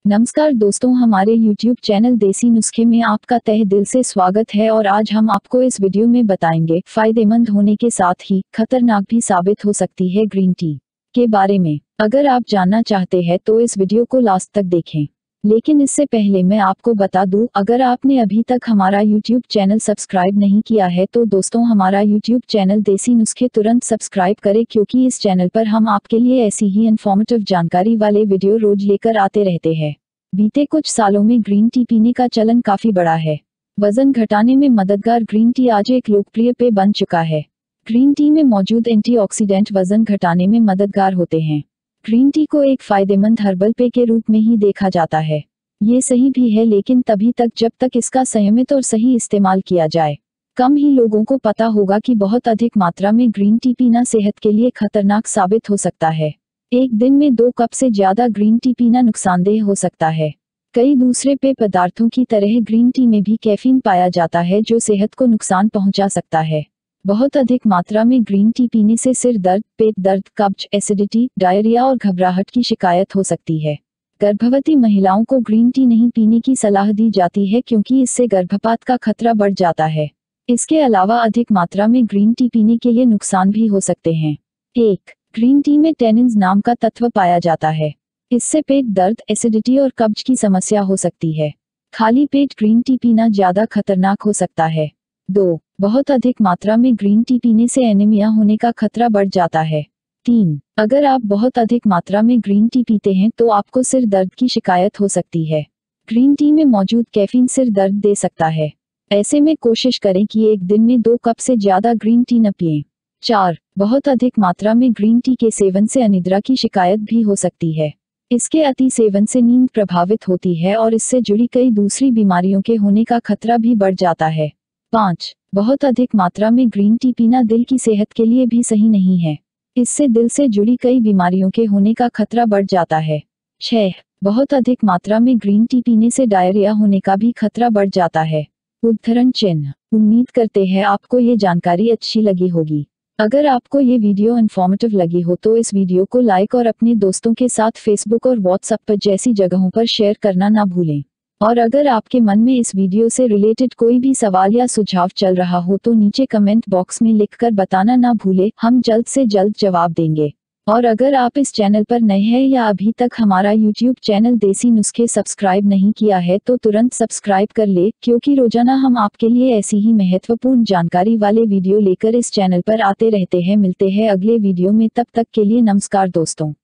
नमस्कार दोस्तों, हमारे YouTube चैनल देसी नुस्खे में आपका तहे दिल से स्वागत है। और आज हम आपको इस वीडियो में बताएंगे फायदेमंद होने के साथ ही खतरनाक भी साबित हो सकती है ग्रीन टी के बारे में। अगर आप जानना चाहते हैं तो इस वीडियो को लास्ट तक देखें। लेकिन इससे पहले मैं आपको बता दूं, अगर आपने अभी तक हमारा YouTube चैनल सब्सक्राइब नहीं किया है तो दोस्तों हमारा YouTube चैनल देसी नुस्खे तुरंत सब्सक्राइब करें, क्योंकि इस चैनल पर हम आपके लिए ऐसी ही इन्फॉर्मेटिव जानकारी वाले वीडियो रोज लेकर आते रहते हैं। बीते कुछ सालों में ग्रीन टी पीने का चलन काफी बढ़ा है। वजन घटाने में मददगार ग्रीन टी आज एक लोकप्रिय पेय बन चुका है। ग्रीन टी में मौजूद एंटीऑक्सीडेंट वजन घटाने में मददगार होते हैं। ग्रीन टी को एक फायदेमंद हर्बल पेय के रूप में ही देखा जाता है। ये सही भी है, लेकिन तभी तक जब तक इसका संयमित और सही इस्तेमाल किया जाए। कम ही लोगों को पता होगा कि बहुत अधिक मात्रा में ग्रीन टी पीना सेहत के लिए खतरनाक साबित हो सकता है। एक दिन में 2 कप से ज्यादा ग्रीन टी पीना नुकसानदेह हो सकता है। कई दूसरे पेय पदार्थों की तरह ग्रीन टी में भी कैफीन पाया जाता है, जो सेहत को नुकसान पहुंचा सकता है। बहुत अधिक मात्रा में ग्रीन टी पीने से सिर दर्द, पेट दर्द, कब्ज, एसिडिटी, डायरिया और घबराहट की शिकायत हो सकती है। गर्भवती महिलाओं को ग्रीन टी नहीं पीने की सलाह दी जाती है, क्योंकि इससे गर्भपात का खतरा बढ़ जाता है। इसके अलावा अधिक मात्रा में ग्रीन टी पीने के ये नुकसान भी हो सकते हैं। 1. ग्रीन टी में टैनिन्स नाम का तत्व पाया जाता है। इससे पेट दर्द, एसिडिटी और कब्ज की समस्या हो सकती है। खाली पेट ग्रीन टी पीना ज्यादा खतरनाक हो सकता है। 2. बहुत अधिक मात्रा में ग्रीन टी पीने से एनीमिया होने का खतरा बढ़ जाता है। 3. अगर आप बहुत अधिक मात्रा में ग्रीन टी पीते हैं तो आपको सिर दर्द की शिकायत हो सकती है। ग्रीन टी में मौजूद कैफीन सिर दर्द दे सकता है। ऐसे में कोशिश करें कि एक दिन में 2 कप से ज्यादा ग्रीन टी न पिएं। 4. बहुत अधिक मात्रा में ग्रीन टी के सेवन से अनिद्रा की शिकायत भी हो सकती है। इसके अति सेवन से नींद प्रभावित होती है और इससे जुड़ी कई दूसरी बीमारियों के होने का खतरा भी बढ़ जाता है। 5. बहुत अधिक मात्रा में ग्रीन टी पीना दिल की सेहत के लिए भी सही नहीं है। इससे दिल से जुड़ी कई बीमारियों के होने का खतरा बढ़ जाता है। 6. बहुत अधिक मात्रा में ग्रीन टी पीने से डायरिया होने का भी खतरा बढ़ जाता है। उद्धरण चिन्ह। उम्मीद करते हैं आपको ये जानकारी अच्छी लगी होगी। अगर आपको ये वीडियो इन्फॉर्मेटिव लगी हो तो इस वीडियो को लाइक और अपने दोस्तों के साथ फेसबुक और व्हाट्सएप पर जैसी जगहों पर शेयर करना ना भूलें। और अगर आपके मन में इस वीडियो से रिलेटेड कोई भी सवाल या सुझाव चल रहा हो तो नीचे कमेंट बॉक्स में लिखकर बताना ना भूलें, हम जल्द से जल्द जवाब देंगे। और अगर आप इस चैनल पर नए हैं या अभी तक हमारा YouTube चैनल देसी नुस्खे सब्सक्राइब नहीं किया है तो तुरंत सब्सक्राइब कर ले, क्योंकि रोजाना हम आपके लिए ऐसी ही महत्वपूर्ण जानकारी वाले वीडियो लेकर इस चैनल पर आते रहते हैं। मिलते हैं अगले वीडियो में, तब तक के लिए नमस्कार दोस्तों।